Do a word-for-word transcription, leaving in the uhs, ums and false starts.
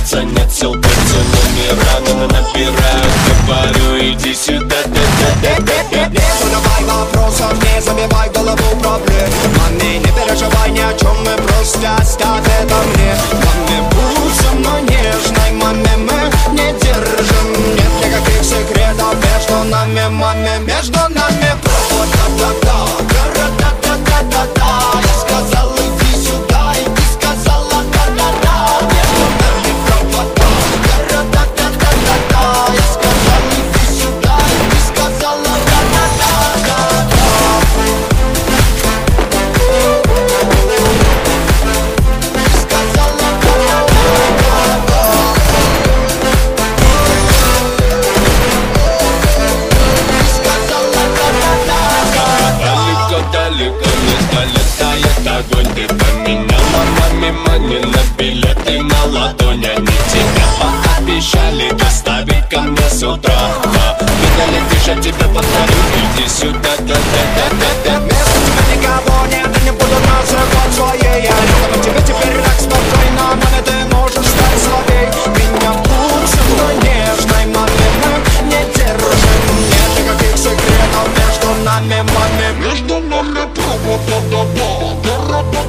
сердца нет сил, поцелуями рано набираю. Говорю, иди сюда, да-да-да-да-да. Не задавай вопросов, не забивай голову проблем. Маме, не переживай ни о чем, мы просто оставь это мне. Маме, будь со мной нежной, маме, мы не держим. Нет никаких секретов между нами, маме, между нами провод-да-да-да, да-да-да-да-да-да. Я сказал, иди сюда, и ты сказала да-да-да. Между нами провода, да-да-да-да-да-да. Я сказал, иди сюда, и ты сказала да-да-да-да-да. Сказала да-да-да-да-да. Далеко-далеко не долетает огонь. Ты поменяла маме мани на билеты на ладонь. Они тебя пообещали доставить ко мне с утра. Ты долетишь, я тебя повторю. Иди сюда, да-да-да-да-да. Между тебя никого нет, и не буду называть своей. Я рядом, тебе теперь так спокойно. Маме, ты можешь стать слабей. Меня будь со мной нежной, маме, мы не держим. Нет никаких секретов между нами, маме. Между нами провод, да-да-да, да-да-да.